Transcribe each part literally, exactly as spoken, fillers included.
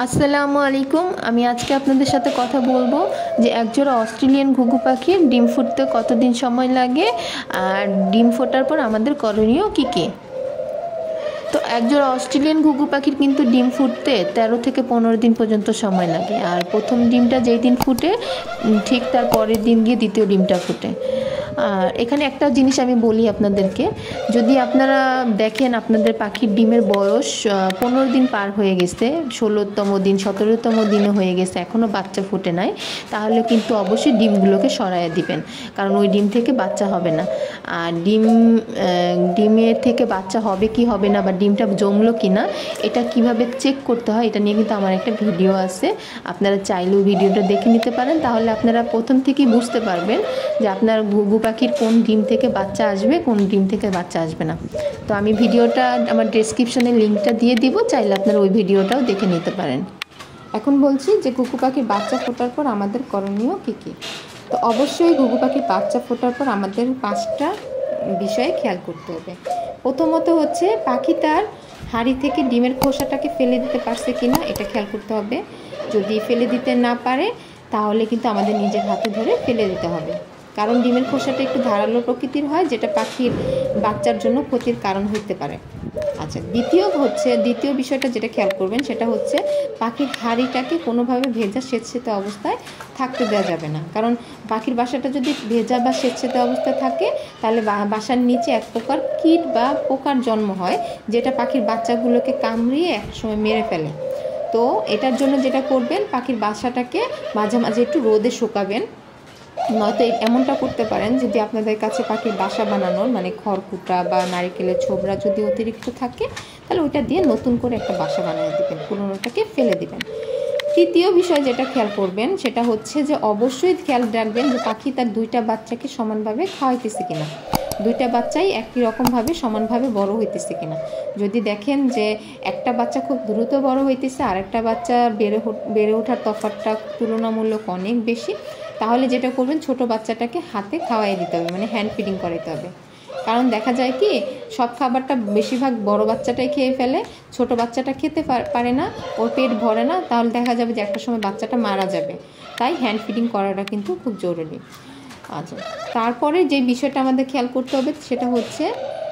আসসালামু আলাইকুম। আমি আজকে আপনাদের সাথে কথা বলবো যে একজোড়া অস্ট্রেলিয়ান ঘুঘু পাখির ডিম ফুটতে কতদিন সময় লাগে আর ডিম ফোটার পর আমাদের করণীয় কী কী। তো একজোড়া অস্ট্রেলিয়ান ঘুঘু পাখির কিন্তু ডিম ফুটতে তেরো থেকে পনেরো দিন পর্যন্ত সময় লাগে। আর প্রথম ডিমটা যেই দিন ফুটে ঠিক তার পরের দিন গিয়ে দ্বিতীয় ডিমটা ফুটে। আর এখানে একটা জিনিস আমি বলি আপনাদেরকে, যদি আপনারা দেখেন আপনাদের পাখির ডিমের বয়স পনেরো দিন পার হয়ে গেছে, ষোলোতম দিন সতেরোতম দিনে হয়ে গেছে, এখনও বাচ্চা ফুটে নাই, তাহলে কিন্তু অবশ্যই ডিমগুলোকে সরাইয়ে দিবেন, কারণ ওই ডিম থেকে বাচ্চা হবে না। আর ডিম ডিমের থেকে বাচ্চা হবে কি হবে না বা ডিমটা জমলো কি না এটা কিভাবে চেক করতে হয় এটা নিয়ে কিন্তু আমার একটা ভিডিও আছে, আপনারা চাইলেও ভিডিওটা দেখে নিতে পারেন। তাহলে আপনারা প্রথম থেকেই বুঝতে পারবেন যে আপনার ঘুঘু পাখির কোন ডিম থেকে বাচ্চা আসবে, কোন ডিম থেকে বাচ্চা আসবে না। তো আমি ভিডিওটা আমার ডেসক্রিপশনে লিঙ্কটা দিয়ে দিব, চাইলে আপনারা ওই ভিডিওটাও দেখে নিতে পারেন। এখন বলছি যে ঘুঘু পাখির বাচ্চা ফোটার পর আমাদের করণীয় কী কী। তো অবশ্যই ঘুঘু পাখির বাচ্চা ফোটার পর আমাদের পাঁচটা বিষয়ে খেয়াল করতে হবে। প্রথমত হচ্ছে পাখি তার হাঁড়ি থেকে ডিমের খোসাটাকে ফেলে দিতে পারছে কিনা এটা খেয়াল করতে হবে। যদি ফেলে দিতে না পারে তাহলে কিন্তু আমাদের নিজের হাতে ধরে ফেলে দিতে হবে, কারণ ডিমের খোসাটা একটু ধারালো প্রকৃতির হয়, যেটা পাখির বাচ্চার জন্য ক্ষতির কারণ হতে পারে। আচ্ছা, দ্বিতীয় হচ্ছে দ্বিতীয় বিষয়টা যেটা খেয়াল করবেন সেটা হচ্ছে পাখির হাঁড়িটাকে কোনোভাবে ভেজা স্বেচ্ছেতে অবস্থায় থাকতে দেওয়া যাবে না, কারণ পাখির বাসাটা যদি ভেজা বা স্বেচ্ছেতে অবস্থায় থাকে তাহলে বাসার নিচে এক প্রকার কীট বা পোকার জন্ম হয়, যেটা পাখির বাচ্চাগুলোকে কামড়িয়ে একসময় মেরে ফেলে। তো এটার জন্য যেটা করবেন, পাখির বাসাটাকে মাঝে মাঝে একটু রোদে শুকাবেন। নয়তো এমনটা করতে পারেন, যদি আপনাদের কাছে পাখির বাসা বানানোর মানে খড়কুটা বা নারিকেলের ছোবড়া যদি অতিরিক্ত থাকে তাহলে ওইটা দিয়ে নতুন করে একটা বাসা বানিয়ে দেবেন, পুরোনোটাকে ফেলে দিবেন। তৃতীয় বিষয় যেটা খেয়াল করবেন সেটা হচ্ছে যে অবশ্যই খেয়াল রাখবেন যে পাখি তার দুইটা বাচ্চাকে সমানভাবে খাওয়াইতেছে কিনা, দুইটা বাচ্চাই একই রকমভাবে সমানভাবে বড় হইতেছে কিনা। যদি দেখেন যে একটা বাচ্চা খুব দ্রুত বড় হইতেছে আর একটা বাচ্চা বেড়ে বেড়ে ওঠার তফাৎটা তুলনামূলক অনেক বেশি, তাহলে যেটা করবেন ছোট বাচ্চাটাকে হাতে খাওয়াই দিতে হবে, মানে হ্যান্ড ফিডিং করাইতে হবে। কারণ দেখা যায় কি সব খাবারটা বেশিরভাগ বড় বাচ্চাটাই খেয়ে ফেলে, ছোট বাচ্চাটা খেতে পারে না, ওর পেট ভরে না, তাহলে দেখা যাবে যে একটা সময় বাচ্চাটা মারা যাবে। তাই হ্যান্ড ফিডিং করাটা কিন্তু খুব জরুরি। আচ্ছা, তারপরে যে বিষয়টা আমাদের খেয়াল করতে হবে সেটা হচ্ছে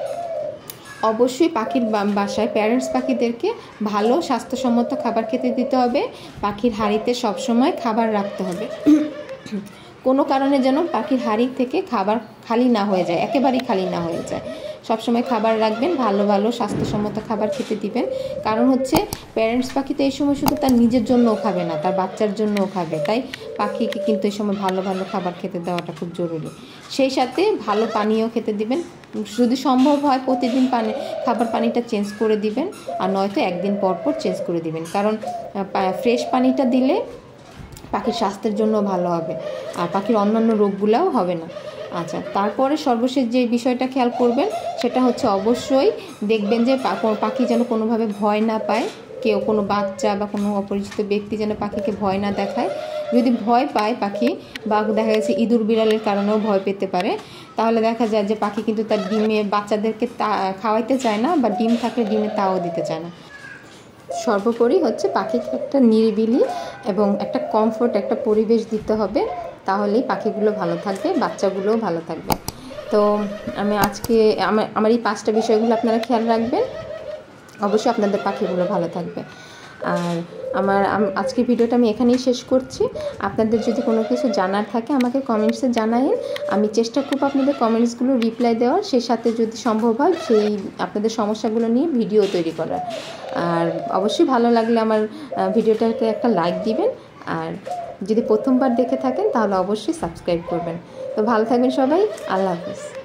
অবশ্যই পাখির বাসায় প্যারেন্টস পাখিদেরকে ভালো স্বাস্থ্যসম্মত খাবার খেতে দিতে হবে। পাখির হাঁড়িতে সবসময় খাবার রাখতে হবে, কোনো কারণে যেন পাখির হাঁড়ি থেকে খাবার খালি না হয়ে যায়, একেবারেই খালি না হয়ে যায়। সবসময় খাবার রাখবেন, ভালো ভালো স্বাস্থ্যসম্মত খাবার খেতে দিবেন। কারণ হচ্ছে প্যারেন্টস পাখি তো এই সময় শুধু তার নিজের জন্যও খাবে না, তার বাচ্চার জন্যও খাবে, তাই পাখিকে কিন্তু এই সময় ভালো ভালো খাবার খেতে দেওয়াটা খুব জরুরি। সেই সাথে ভালো পানীয় খেতে দিবেন, যদি সম্ভব হয় প্রতিদিন পানি খাবার পানিটা চেঞ্জ করে দিবেন, আর নয়তো একদিন পর পর চেঞ্জ করে দিবেন, কারণ ফ্রেশ পানিটা দিলে পাখির স্বাস্থ্যের জন্য ভালো হবে আর পাখির অন্যান্য রোগগুলোও হবে না। আচ্ছা, তারপরে সর্বশেষ যে বিষয়টা খেয়াল করবেন সেটা হচ্ছে অবশ্যই দেখবেন যে পাখি যেন কোনোভাবে ভয় না পায়, কেউ কোনো বাচ্চা বা কোনো অপরিচিত ব্যক্তি যেন পাখিকে ভয় না দেখায়। যদি ভয় পায় পাখি বা দেখা গেছে ইঁদুর বিড়ালের কারণেও ভয় পেতে পারে, তাহলে দেখা যায় যে পাখি কিন্তু তার ডিমে বাচ্চাদেরকে তা খাওয়াইতে চায় না বা ডিম থাকলে ডিমে তাও দিতে চায় না। সর্বোপরি হচ্ছে পাখিকে একটা নিরিবিলি এবং একটা কমফোর্ট একটা পরিবেশ দিতে হবে, তাহলেই পাখিগুলো ভালো থাকবে, বাচ্চাগুলোও ভালো থাকবে। তো আমি আজকে আমার আমার এই পাঁচটা বিষয়গুলো আপনারা খেয়াল রাখবেন, অবশ্যই আপনাদের পাখিগুলো ভালো থাকবে। আর আমার আজকের ভিডিওটা আমি এখানেই শেষ করছি। আপনাদের যদি কোনো কিছু জানার থাকে আমাকে কমেন্টসে জানাবেন, আমি চেষ্টা করব আপনাদের কমেন্টসগুলো রিপ্লাই দেওয়ার, সেই সাথে যদি সম্ভব হয় সেই আপনাদের সমস্যাগুলো নিয়ে ভিডিও তৈরি করার। আর অবশ্যই ভালো লাগলে আমার ভিডিওটাকে একটা লাইক দিবেন, আর যদি প্রথমবার দেখে থাকেন তাহলে অবশ্যই সাবস্ক্রাইব করবেন। তো ভালো থাকবেন সবাই, আল্লাহ হাফেজ।